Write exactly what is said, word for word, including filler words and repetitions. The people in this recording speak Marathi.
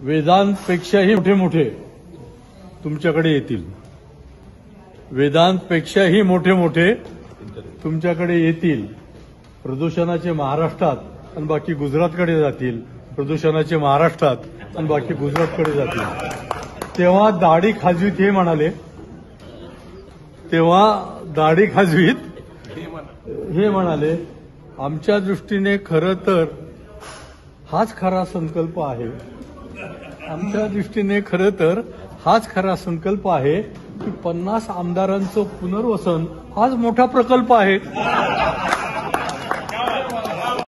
वेदांतपेक्षाही मोठे मोठे तुमच्याकडे येतील. वेदांतपेक्षाही मोठे मोठे तुमच्याकडे येतील. प्रदूषणाचे महाराष्ट्रात आणि बाकी गुजरातकडे जातील. प्रदूषणाचे महाराष्ट्रात आणि बाकी गुजरातकडे जातील. तेव्हा दाढी खाजवीत हे म्हणाले, तेव्हा दाढी खाजवीत हे म्हणाले, आमच्या दृष्टीने खरं तर हाच खरा संकल्प आहे. आमच्या दृष्टीने खरं तर हाच खरा संकल्प आहे की पन्नास आमदारांचं पुनर्वसन हाच मोठा प्रकल्प आहे.